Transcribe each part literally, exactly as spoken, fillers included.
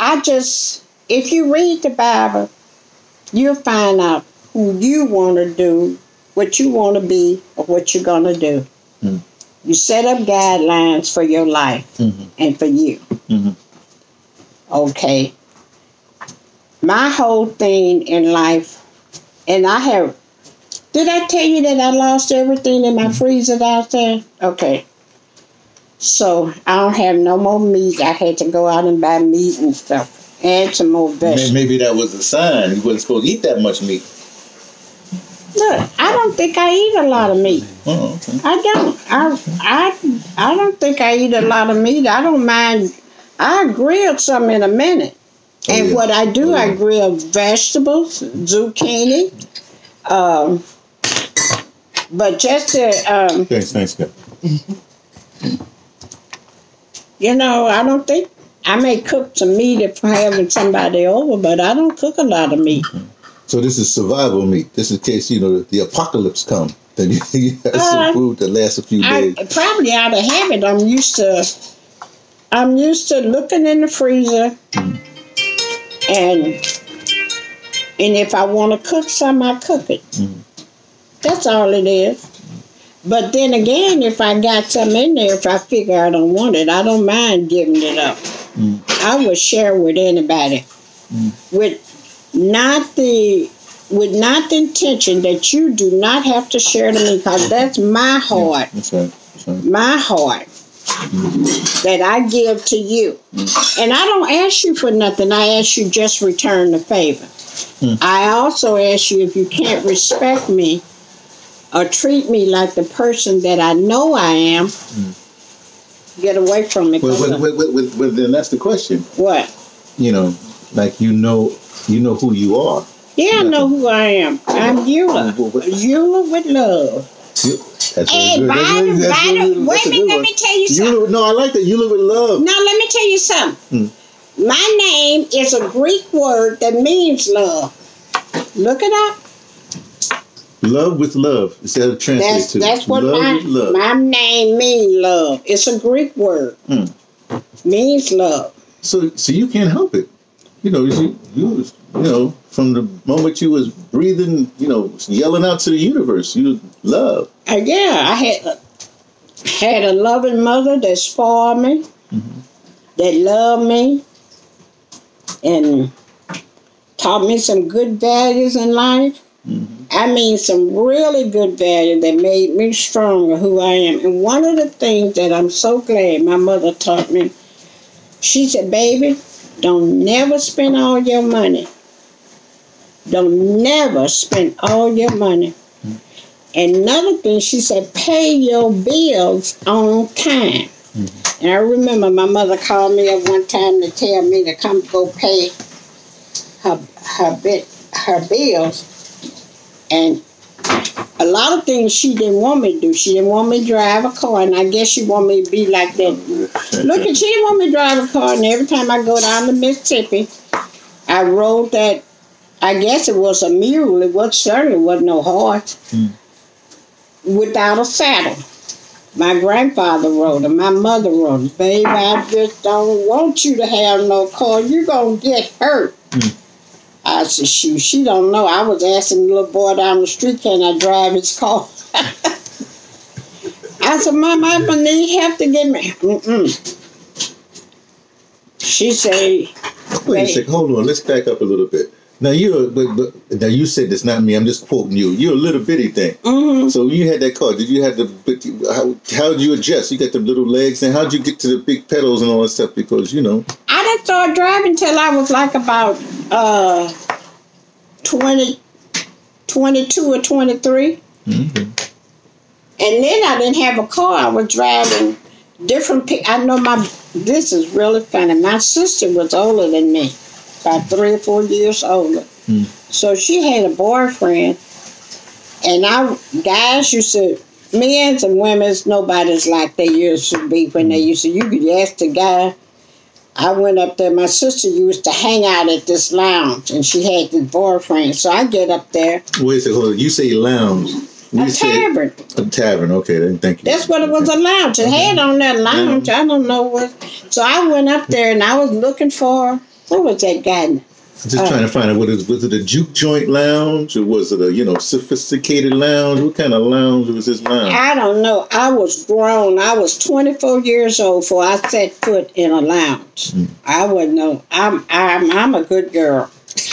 I just, if you read the Bible, you'll find out who you want to do, what you want to be, or what you're going to do. Mm. You set up guidelines for your life mm-hmm. and for you. Mm-hmm. Okay. My whole thing in life, and I have, did I tell you that I lost everything in my mm-hmm. freezer out there? Okay. So I don't have no more meat. I had to go out and buy meat and stuff. And some more vegetables. Maybe that was a sign. You wasn't supposed to eat that much meat. Look, I don't think I eat a lot of meat. Oh, okay. I don't. I, I, I don't think I eat a lot of meat. I don't mind. I grill some in a minute. Oh, and yeah. what I do, oh, yeah. I grill vegetables, zucchini. Um, but just to... Um, thanks, thanks, guys. You know, I don't think... I may cook some meat if I'm having somebody over, but I don't cook a lot of meat. Okay. So this is survival meat. This is in case, you know, the apocalypse comes. Then you, you have uh, some food that lasts a few days. I probably out of habit. I'm used to... I'm used to looking in the freezer, mm. and and if I want to cook some, I cook it. Mm. That's all it is. But then again, if I got something in there, if I figure I don't want it, I don't mind giving it up. Mm. I would share with anybody, mm. with not the with not the intention that you do not have to share to me, because that's my heart. Yeah, that's right. That's right. My heart. Mm-hmm. That I give to you. Mm-hmm. And I don't ask you for nothing. I ask you just return the favor. Mm-hmm. I also ask you, if you can't respect me or treat me like the person that I know I am, mm-hmm. get away from me. Well, well, well, well, well, then that's the question. What? You know, like you know, you know who you are. Yeah, I know who I am. I'm Eula. Eula with love. You, that's hey, good. By That's the, really, that's by really, the, wait a minute, let me tell you something. Eula, no, I like that. Eula with love. No, let me tell you something. Hmm. My name is a Greek word that means love. Look it up. Love with love. Is that a translate that's, to? That's what love my, with love. my name means, love. It's a Greek word. Hmm. Means love. So, so you can't help it. You know, you, you, you know, from the moment you was breathing, you know, yelling out to the universe, you love. Uh, yeah, I had a, had a loving mother that spoiled me, mm-hmm. that loved me, and taught me some good values in life. Mm-hmm. I mean, some really good values that made me stronger who I am. And one of the things that I'm so glad my mother taught me, she said, baby, don't never spend all your money. Don't never spend all your money. Mm-hmm. And another thing, she said, pay your bills on time. Mm-hmm. And I remember my mother called me up one time to tell me to come go pay her her bit her bills. And a lot of things she didn't want me to do. She didn't want me to drive a car, and I guess she wanted me to be like that. Look, at she didn't want me to drive a car, and every time I go down to Mississippi, I rode that. I guess it was a mule. It was certainly wasn't no horse. Mm. Without a saddle. My grandfather rode it. My mother rode it. Baby, I just don't want you to have no car. You're going to get hurt. Mm. I said, shoot, she don't know. I was asking the little boy down the street, can I drive his car? I said, Mom, I'm going to need help to get me. Mm-mm. She said... Wait a second. Hold on. Let's back up a little bit. Now you're, but, but now you said this, not me. I'm just quoting you. You're a little bitty thing. Mm-hmm. So you had that car. Did you have the? How how did you adjust? You got the little legs, and how'd you get to the big pedals and all that stuff? Because you know, I didn't start driving till I was like about uh, twenty, twenty-two or twenty-three, mm-hmm. and then I didn't have a car. I was driving different. I know my. This is really funny. My sister was older than me. About three or four years older. Mm. So she had a boyfriend, and I guys used to, men's and women's, nobody's like they used to be when they used to. You could ask the guy. I went up there. My sister used to hang out at this lounge, and she had this boyfriend. So I get up there. Wait a second, hold on. You say lounge? You a tavern. A tavern. Okay, then thank you. That's what it was, a lounge. It okay. had on that lounge. I don't know what. So I went up there, and I was looking for her. What was that guy? I'm just uh, trying to find out, what is, was it a juke joint lounge or was it a, you know, sophisticated lounge? What kind of lounge was this lounge? I don't know. I was grown. I was twenty-four years old before I set foot in a lounge. Mm. I wouldn't know. I'm, I'm, I'm a good girl.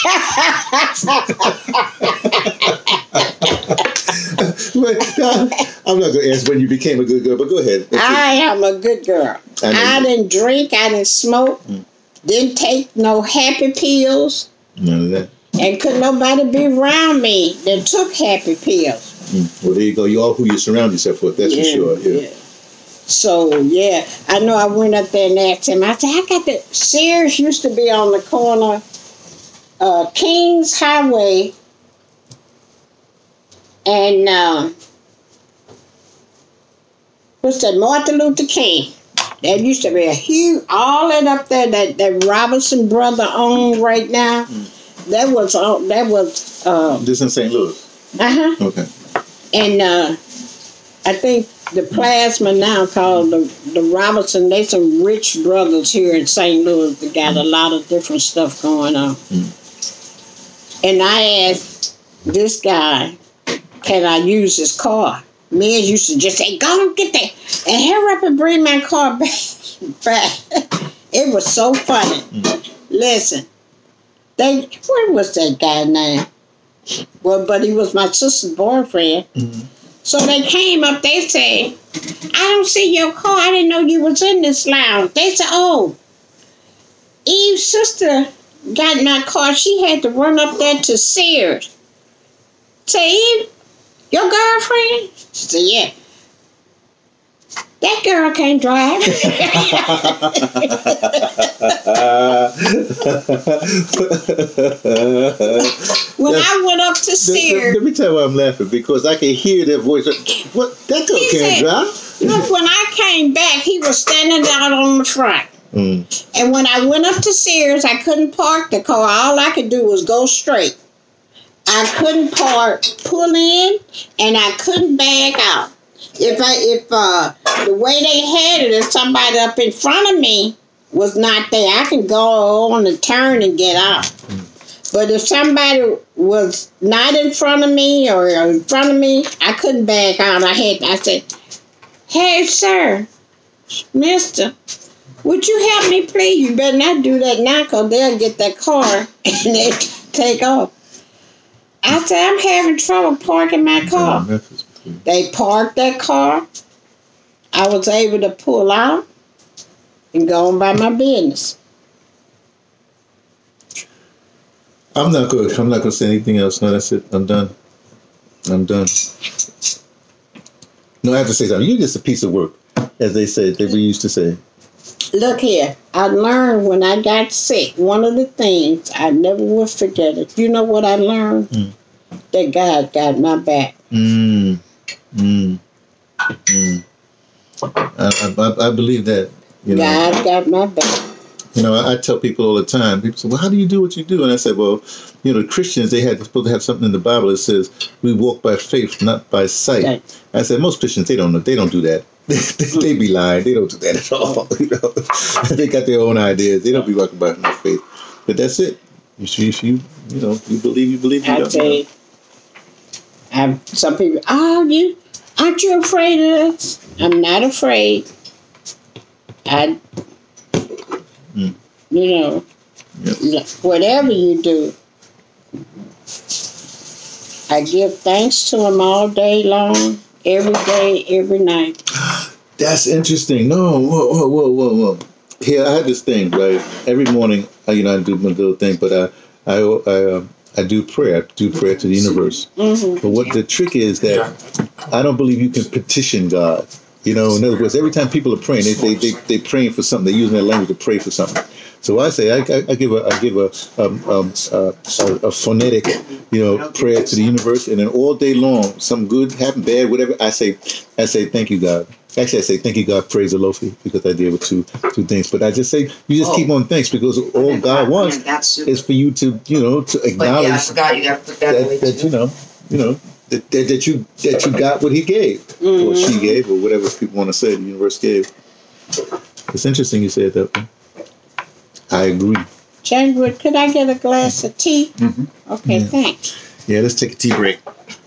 I'm not going to ask when you became a good girl, but go ahead. I am a good girl. I, I didn't drink. I didn't smoke. Mm. Didn't take no happy pills. None of that. And couldn't nobody be around me that took happy pills. Mm. Well, there you go. You are who you surround yourself with. That's yeah, for sure. Yeah. yeah. So, yeah. I know I went up there and asked him. I said, I got the... Sears used to be on the corner uh, Kings Highway and... Uh, what's that? Martin Luther King. There used to be a huge, all that up there that, that Robinson brother owned right now. Mm. That was, uh, that was. Uh, this in Saint Louis? Uh-huh. Okay. And uh, I think the plasma now called the, the Robinson, they some rich brothers here in Saint Louis that got mm. a lot of different stuff going on. Mm. And I asked this guy, can I use his car? Men used to just say, go and get that and hurry up and bring my car back. back. It was so funny. Mm. Listen, they, what was that guy name? Well, but he was my sister's boyfriend. Mm. So they came up, they said, I don't see your car. I didn't know you was in this lounge. They said, oh, Eve's sister got my car. She had to run up there to Sears. Say, Eve, your girlfriend? She said, yeah. That girl can't drive. When now, I went up to Sears. Let me tell you why I'm laughing. Because I can hear that voice. What? That girl can't said, drive? Look, when I came back, he was standing out on the front. Mm. And when I went up to Sears, I couldn't park the car. All I could do was go straight. I couldn't park, pull in, and I couldn't back out. If I, if uh, the way they had it, if somebody up in front of me was not there, I can go on the turn and get out. But if somebody was not in front of me or in front of me, I couldn't back out. I had, I said, hey, sir, mister, would you help me, please? You better not do that now, because they'll get that car and they take off. I said, I'm having trouble parking my car. They parked that car. I was able to pull out and go on by my business. I'm not good. I'm not going to say anything else. No, that's it. I'm done. I'm done. No, I have to say something. You're just a piece of work, as they said, that we used to say. Look here. I learned when I got sick, one of the things I never will forget it. You know what I learned? Mm. That God got my back. Mm. Mm. Mm. I, I, I believe that. You know, God got my back. You know, I, I tell people all the time, people say, well, how do you do what you do? And I say, well, you know, Christians, they had supposed to have something in the Bible that says, we walk by faith, not by sight. Right. I said, most Christians, they don't know. They don't do that. they, they be lying. They don't do that at all. You know, they got their own ideas. They don't be walking by no faith. But that's it. If you, if you, you know, you believe, you believe. You I don't, tell you, I'm, some people, oh, you, aren't you afraid of this? I'm not afraid. I, mm. you know, yep. Whatever you do, I give thanks to him all day long, every day, every night. That's interesting. No, whoa, whoa, whoa, whoa, whoa. Here, I had this thing, right? Every morning, I, you know, I do my little thing, but I, I, I, uh, I do prayer. I do prayer to the universe. Mm-hmm. But what the trick is that I don't believe you can petition God. You know, in other words, every time people are praying, they they they they praying for something. They're using their language to pray for something. So I say, I, I, I give a I give a um, um, uh, a, a phonetic, you know, prayer to the universe, and then all day long, some good happen, bad, whatever. I say, I say, thank you, God. Actually, I say, thank you, God, praise the Lord, because I deal with two two things. But I just say, you just oh. keep on thanks, because all God wants is for you to, you know, to acknowledge yeah, I forgot you got to put that, that, that you know, you know. That, that, that you that you got what he gave, mm-hmm. or she gave, or whatever people want to say, the universe gave. It's interesting you said that. I agree. January, could I get a glass of tea? Mm-hmm. Okay, yeah. thanks. Yeah, let's take a tea break.